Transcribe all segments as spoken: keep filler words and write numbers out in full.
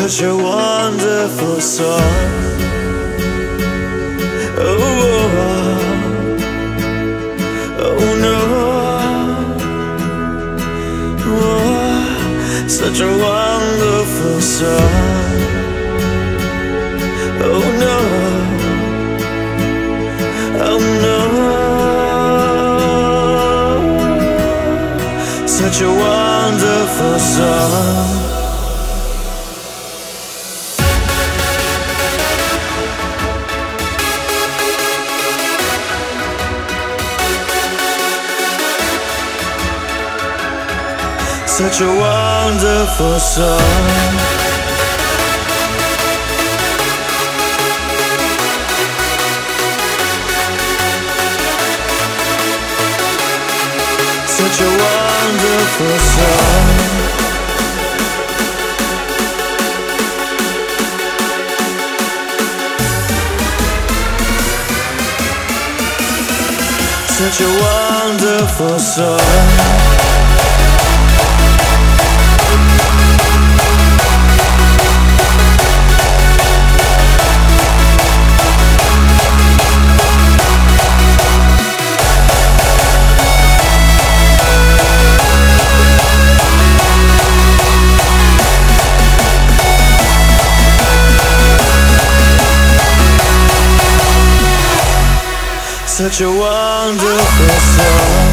such a wonderful song. Oh, oh no, oh, such a wonderful song. Oh no, oh no, such a wonderful song. Such a wonderful song. Such a wonderful song. Such a wonderful song. Such a wonderful song.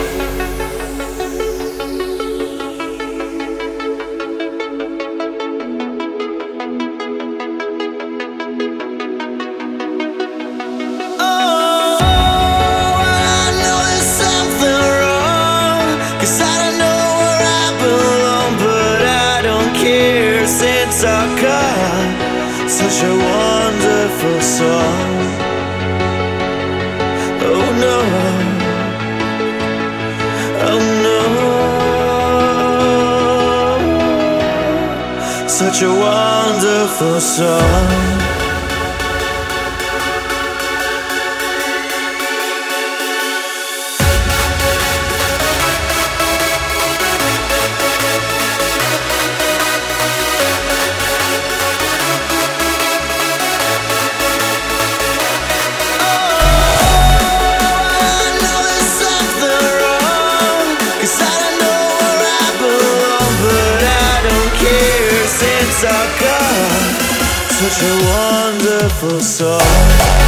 Oh, I know there's something wrong, 'cause I don't know where I belong, but I don't care since I got such a wonderful song. Oh no, oh no, such a wonderful song. I got such a wonderful song.